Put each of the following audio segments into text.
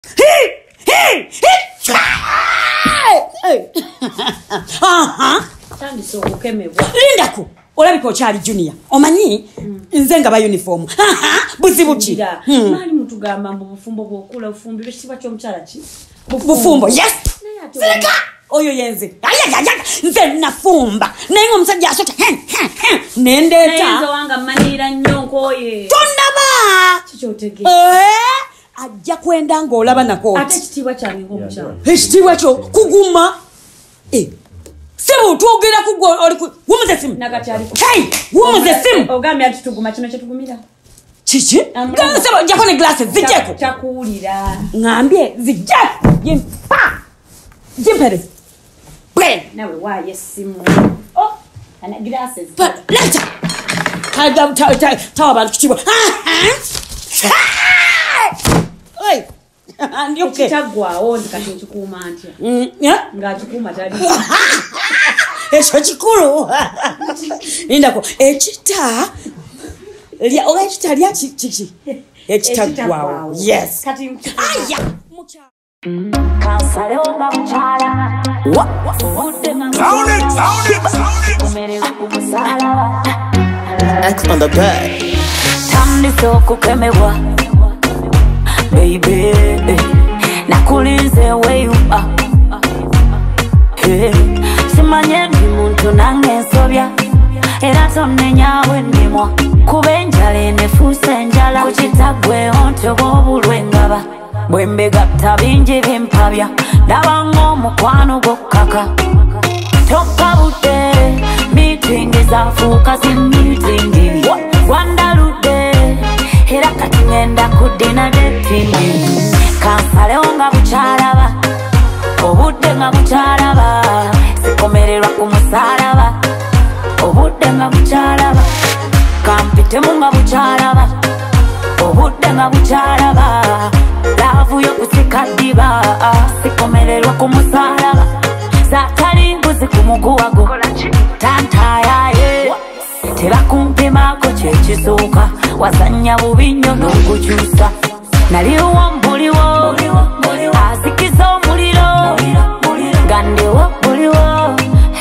Lindaku olabika okyali junior omanyi nze nga ba uniform buzibuki mali mutugamba mbu bufumbo bwokula ufumbi beshiba kyo mchala ki bufumbo yes sileka oyo yenze nze nafumba naye omusajja asota nendeta nzo wanga manira nyonko ye tonaba kichotege ajja kwenda ng'olaba nako ate kitibwa kyange ng'omukyala ekitibwa kyo kuguma Simu tuogera kugwa wumuze simu nakakyali hey wumuze simu ogambye ati tuguma kino kyetugumira chichi sebo jakone glasses zijeko chakuulira ngambye zijeko yimpa jimpere brain nawe waye simu oh ana glasses but later tawa bantu kitibwa hey and okay kitagwawo ndikati nkikuuma ntya nga kikuuma tali ekyo kikulu Lindako ekita lya ekita lya kiki ekitagwawo yes kati aya mucha kansale onga muchala X on the bed. Tandise okukemebwa baby nakulize where you are hey simanye ndi muntu nange nsobya era tonnenyawe ndimwa kubenjala enefuusa enjala kukitagwe onto bw'obulwengaba bwembegatta bingi bimpabya ndaba ng'omukwano gwokkaka tokkabudde miitingi zaafuuka si miitingi wandaludde era kati ngenda kuddina depindi kansalewo nga bukyalaba obudde nga bukyalaba sikomererwa ku musalaba obudde nga bukyalaba kampitemu nga bukyalaba obudde nga bukyalaba laavu y'okusika ddiba sikomererwa ku musalaba zaatali mbuzi ku muguwago tantayaye tebakumpimako kyekisooka wazanya bubi nnyo n'okukyusa naliwo mbuliwo azikiza omuliro gandewo buliwo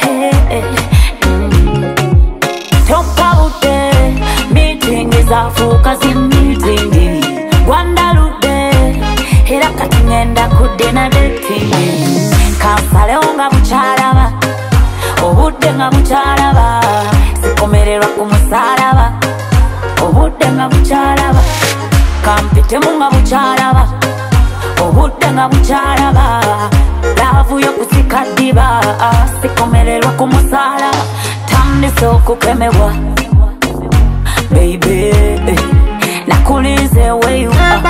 tokkabudde miitingi zaafuuka si miitingi gwandaludde era kati ngenda kuddina depindi kansalewo nga bukyalaba obudde nga bukyalaba sikomererwa ku musalaba obudde nga bukyalaba kampitemu nga bukyalaba obudde nga bukyalaba laavu y'okusika ddiba sikomererwa ku musalaba tandise okukemebwa baby nakulize where you are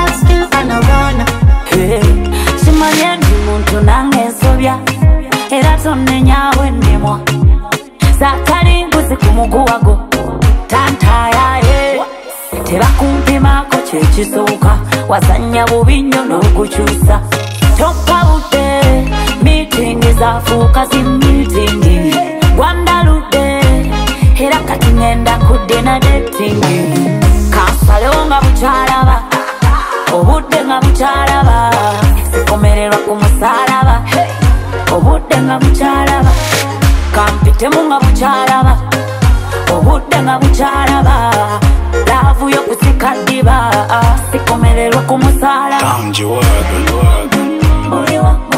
hey simanye ndi muntu nange nsobya era tonnenyawe ndimwa zaatali mbuzi ku muguwago tantayaye tebakumpimako kyekisooka wazanya bubi nnyo n'okukyusa tokkabudde miitingi zaafuuka si miitingi gwandaludde era kati ngenda kuddina depindi kansalewo nga bukyalaba obudde nga bukyalaba sikomererwa ku musalaba obudde nga bukyalaba kampitemu nga bukyalaba obudde nga bukyalaba laavu y'okusika ddiba sikomererwa ku musalaba Down, you work.